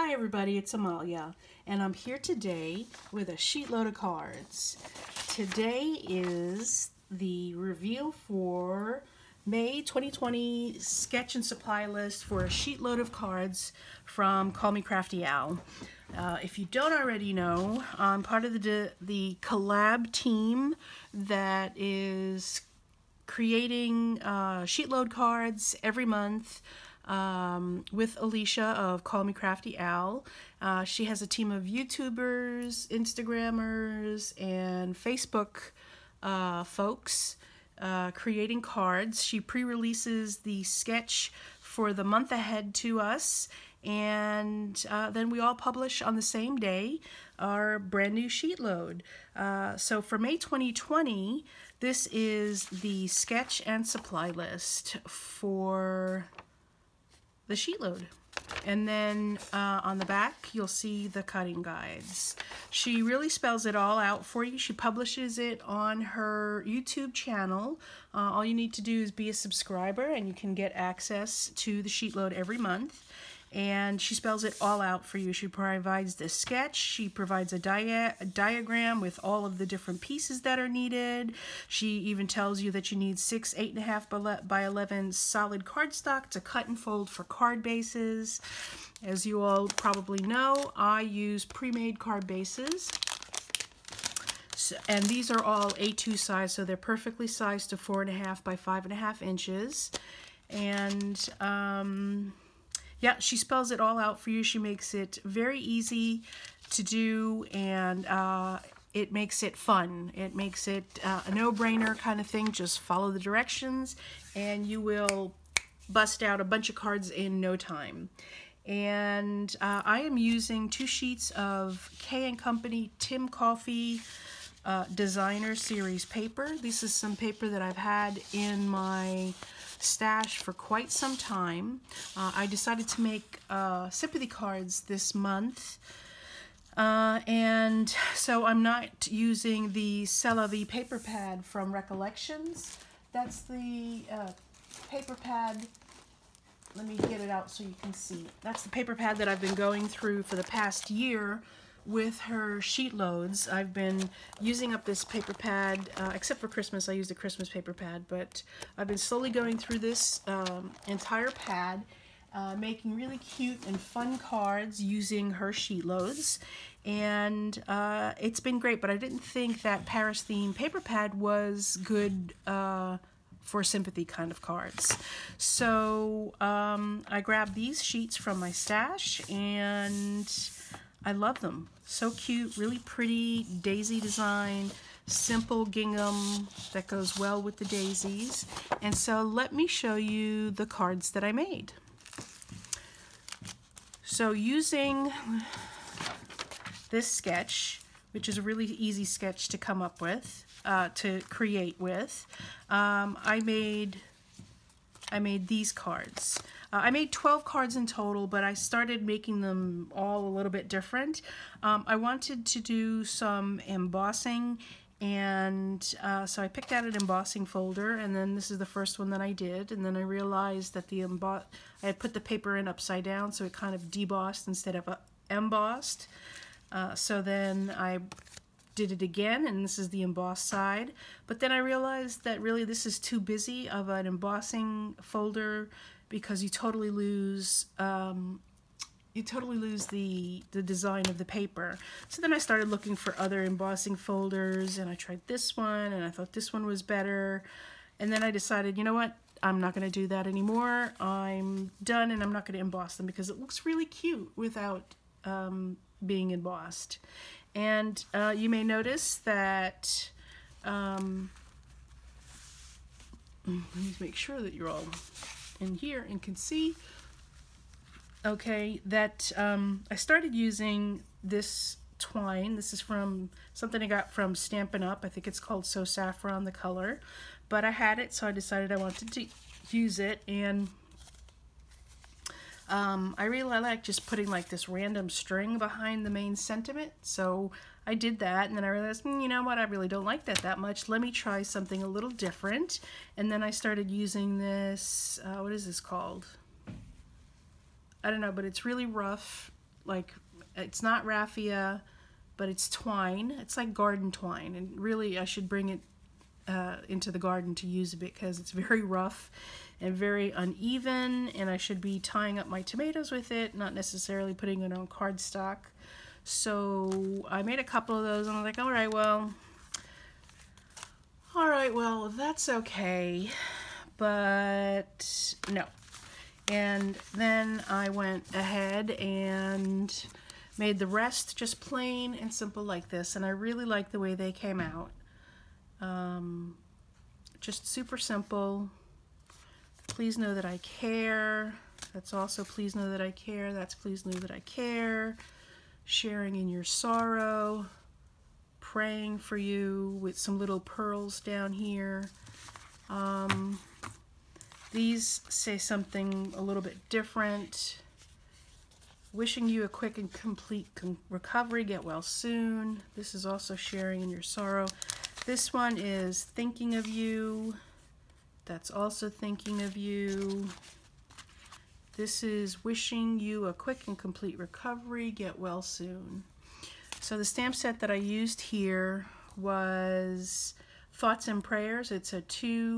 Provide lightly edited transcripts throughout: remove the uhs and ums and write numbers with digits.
Hi everybody, it's Amalia, and I'm here today with a sheet load of cards. Today is the reveal for May 2020 sketch and supply list for a sheet load of cards from Call Me Crafty Al. If you don't already know, I'm part of the collab team that is creating sheet load cards every month with Alicia of Call Me Crafty Al. She has a team of YouTubers, Instagrammers, and Facebook folks creating cards. She pre-releases the sketch for the month ahead to us, and then we all publish on the same day our brand new sheet load. So for May 2020, this is the sketch and supply list for the sheet load. And then on the back you'll see the cutting guides. She really spells it all out for you. She publishes it on her YouTube channel. All you need to do is be a subscriber and you can get access to the sheet load every month. And she spells it all out for you. She provides the sketch, she provides a diagram with all of the different pieces that are needed. She even tells you that you need 6 8.5 by 11 solid cardstock to cut and fold for card bases. As you all probably know, I use pre-made card bases. And these are all A2 size, so they're perfectly sized to 4.5 by 5.5 inches. And yeah, she spells it all out for you. She makes it very easy to do, and it makes it fun. It makes it a no-brainer kind of thing. Just follow the directions and you will bust out a bunch of cards in no time. And I am using 2 sheets of K & Company Tim Coffey Designer Series paper. This is some paper that I've had in my stash for quite some time. I decided to make sympathy cards this month, and so I'm not using the C'est La Vie paper pad from Recollections. That's the paper pad. Let me get it out so you can see. That's the paper pad that I've been going through for the past year with her sheet loads. I've been using up this paper pad, except for Christmas. I used a Christmas paper pad, but I've been slowly going through this entire pad, making really cute and fun cards using her sheet loads, and it's been great. But I didn't think that Paris theme paper pad was good for sympathy kind of cards. So I grabbed these sheets from my stash, and I love them. So cute, really pretty daisy design, simple gingham that goes well with the daisies. And so let me show you the cards that I made. So using this sketch, which is a really easy sketch to come up with, to create with, I made these cards. I made 12 cards in total, but I started making them all a little bit different. I wanted to do some embossing, and so I picked out an embossing folder, and then this is the first one that I did, and then I realized that I had put the paper in upside down, so it kind of debossed instead of embossed. So then I did it again, and this is the embossed side. But then I realized that really this is too busy of an embossing folder, because you totally lose the design of the paper. So then I started looking for other embossing folders, and I tried this one, and I thought this one was better. And then I decided, you know what, I'm not going to do that anymore. I'm done, and I'm not going to emboss them because it looks really cute without being embossed. And you may notice that, let me make sure that you're all in here and can see, okay, that I started using this twine. This is from something I got from Stampin' Up. I think it's called So Saffron, the color. But I had it, so I decided I wanted to use it, and I really like just putting like this random string behind the main sentiment, so I did that, and then I realized, you know what, I really don't like that much. Let me try something a little different. And then I started using this, what is this called? I don't know, but it's really rough like, it's not raffia, but it's twine. It's like garden twine, and really I should bring it into the garden to use a bit because it's very rough and very uneven, and I should be tying up my tomatoes with it, not necessarily putting it on cardstock. So I made a couple of those and I'm like, all right, well, that's okay, but no. And then I went ahead and made the rest just plain and simple like this, and I really like the way they came out. Just super simple. Please know that I care. That's also please know that I care. That's please know that I care. Sharing in your sorrow. Praying for you with some little pearls down here. These say something a little bit different. Wishing you a quick and complete recovery. Get well soon. This is also sharing in your sorrow. This one is thinking of you. That's also thinking of you. This is wishing you a quick and complete recovery. Get well soon. So the stamp set that I used here was Thoughts and Prayers. It's a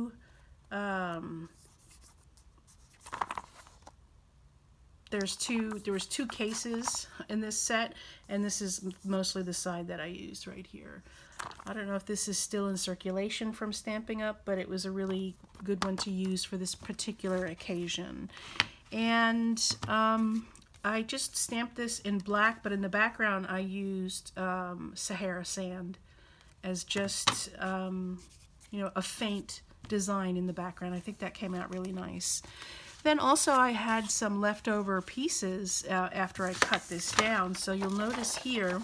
there was two cases in this set, and this is mostly the side that I used right here. I don't know if this is still in circulation from Stampin' Up, but it was a really good one to use for this particular occasion. And I just stamped this in black, but in the background I used Sahara sand as just you know, a faint design in the background. I think that came out really nice. Then also I had some leftover pieces after I cut this down. So you'll notice here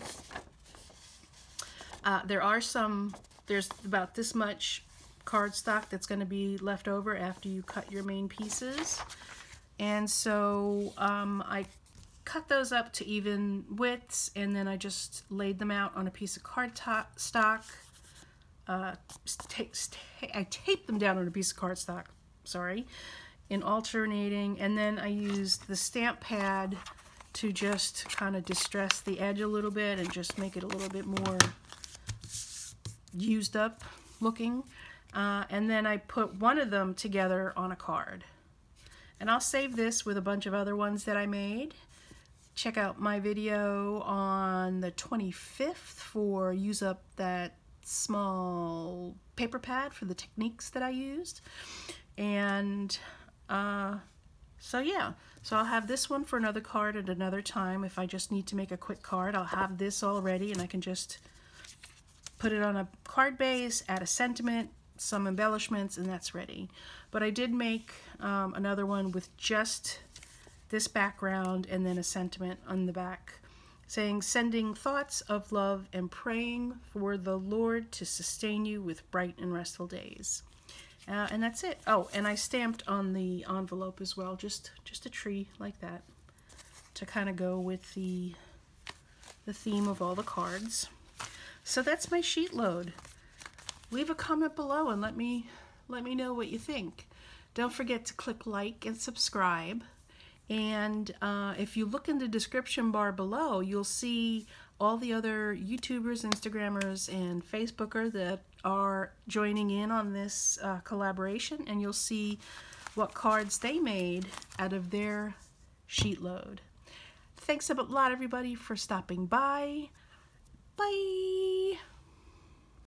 there's about this much cardstock that's going to be left over after you cut your main pieces. And so I cut those up to even widths, and then I just laid them out on a piece of cardstock. I taped them down on a piece of cardstock, sorry, in alternating, and then I used the stamp pad to just kind of distress the edge a little bit and just make it a little bit more used up looking. And then I put one of them together on a card. And I'll save this with a bunch of other ones that I made. Check out my video on the 25th for use up that small paper pad for the techniques that I used. And so yeah, so I'll have this one for another card at another time. If I just need to make a quick card, I'll have this all ready and I can just put it on a card base, add a sentiment, some embellishments, and that's ready. But I did make another one with just this background and then a sentiment on the back saying, sending thoughts of love and praying for the Lord to sustain you with bright and restful days. And that's it. Oh, and I stamped on the envelope as well, just a tree like that to kind of go with the theme of all the cards. So that's my sheet load. Leave a comment below and let me know what you think. Don't forget to click like and subscribe. And if you look in the description bar below, you'll see all the other YouTubers, Instagrammers, and Facebookers that are joining in on this collaboration, and you'll see what cards they made out of their sheet load. Thanks a lot, everybody, for stopping by. Bye!